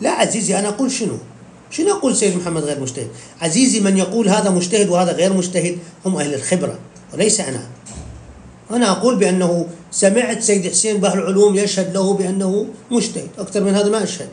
لا عزيزي، أنا أقول شنو أقول سيد محمد غير مجتهد؟ عزيزي، من يقول هذا مجتهد وهذا غير مجتهد هم أهل الخبرة وليس أنا. أنا أقول بأنه سمعت سيد حسين بحر العلوم يشهد له بأنه مجتهد، أكثر من هذا ما أشهد،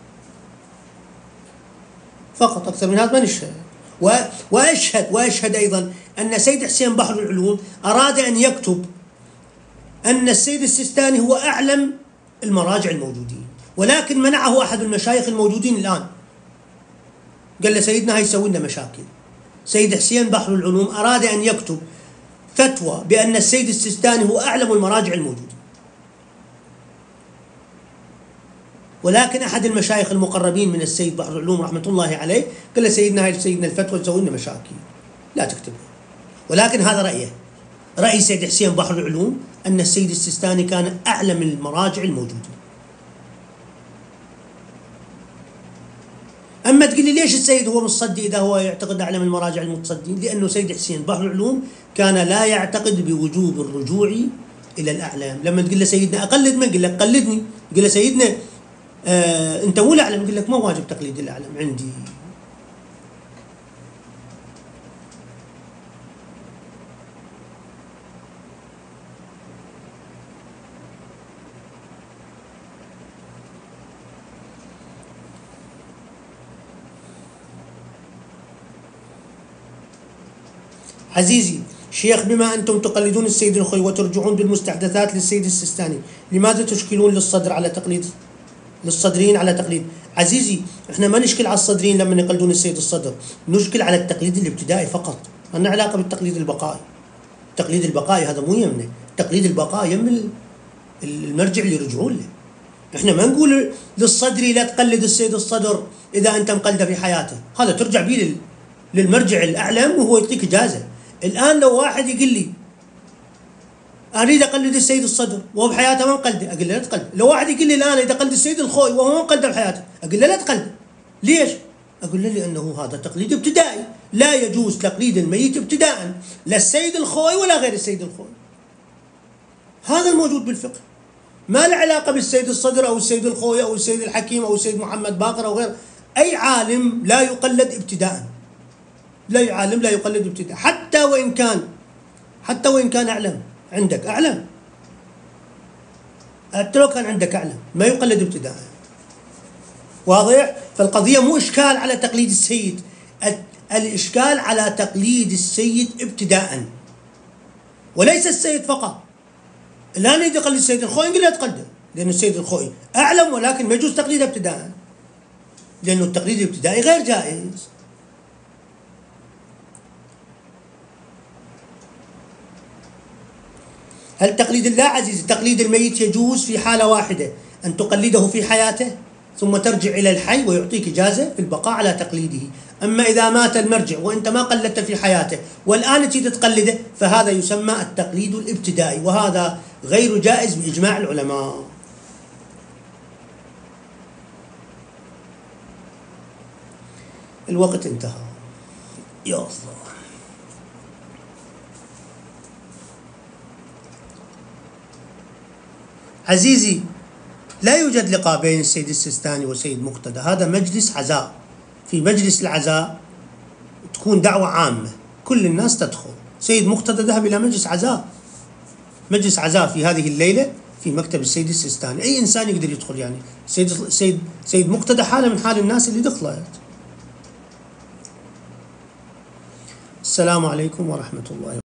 فقط أكثر من هذا ما نشهد. وأشهد أيضا أن سيد حسين بحر العلوم أراد أن يكتب أن السيد السيستاني هو أعلم المراجع الموجودين، ولكن منعه أحد المشايخ الموجودين الآن، قال له سيدنا هاي يسوي لنا مشاكل. سيد حسين بحر العلوم أراد أن يكتب فتوى بأن السيد السيستاني هو أعلم المراجع الموجودة، ولكن أحد المشايخ المقربين من السيد بحر العلوم رحمة الله عليه قال له سيدنا هاي سيدنا الفتوى تسوي لنا مشاكل، لا تكتبها. ولكن هذا رأيه، رأي سيد حسين بحر العلوم أن السيد السيستاني كان أعلم المراجع الموجودة. أما تقول لي ليش السيد هو متصدي إذا هو يعتقد أعلم المراجع المتصدين؟ لأنه سيد حسين بحر العلوم كان لا يعتقد بوجوب الرجوع إلى الأعلام. لما تقول له سيدنا أقلد من؟ يقول لك قلدني. يقول له سيدنا أنت مو الأعلم، يقول لك ما واجب تقليد الأعلم عندي. عزيزي شيخ، بما أنتم تقلدون السيد الخوي وترجعون بالمستحدثات للسيد السيستاني، لماذا تشكلون للصدر على تقليد للصدريين على تقليد؟ عزيزي، احنا ما نشكل على الصدريين لما يقلدون السيد الصدر، نشكل على التقليد الابتدائي فقط، ما لنا علاقة بالتقليد البقائي. التقليد البقائي هذا مو يمنا، التقليد البقائي يم المرجع اللي يرجعون له. احنا ما نقول للصدري لا تقلد السيد الصدر إذا أنت مقلده في حياته، هذا ترجع به للمرجع الأعلم وهو يعطيك إجازة. الآن لو واحد يقول لي أريد أقلد السيد الصدر وهو بحياته ما مقلده، أقول له لا تقلد. لو واحد يقول لي الآن إذا أقلد السيد الخوي وهو ما مقلده بحياته، أقول له لا تقلد. ليش؟ أقول له لأنه هذا تقليد ابتدائي، لا يجوز تقليد الميت ابتداء، لا السيد الخوي ولا غير السيد الخوي. هذا الموجود بالفقه، ما له علاقة بالسيد الصدر أو السيد الخوي أو السيد الحكيم أو السيد محمد باقر أو غيره. أي عالم لا يقلد ابتداء، لا عالم لا يقلد ابتداء، حتى وإن كان أعلم. عندك أعلم، حتى لو كان عندك أعلم ما يقلد ابتداء. واضح؟ فالقضية مو إشكال على تقليد السيد، الإشكال على تقليد السيد ابتداء وليس السيد فقط. الآن يريد يقلد السيد الخوي نقول لا تقلده، لأن السيد الخوي أعلم، ولكن ما يجوز تقليده ابتداء، لأنه التقليد الابتدائي غير جائز. هل تقليد الله عزيزي، تقليد الميت يجوز في حالة واحدة، أن تقلده في حياته ثم ترجع إلى الحي ويعطيك إجازة في البقاء على تقليده. أما إذا مات المرجع وأنت ما قلدته في حياته والآن تريد تقلده، فهذا يسمى التقليد الابتدائي، وهذا غير جائز بإجماع العلماء. الوقت انتهى يا الله. عزيزي، لا يوجد لقاء بين السيد السيستاني والسيد مقتدى، هذا مجلس عزاء. في مجلس العزاء تكون دعوة عامة كل الناس تدخل. سيد مقتدى ذهب إلى مجلس عزاء في هذه الليلة في مكتب السيد السيستاني، أي إنسان يقدر يدخل. يعني سيد مقتدى حالة من حال الناس اللي دخلت. السلام عليكم ورحمة الله.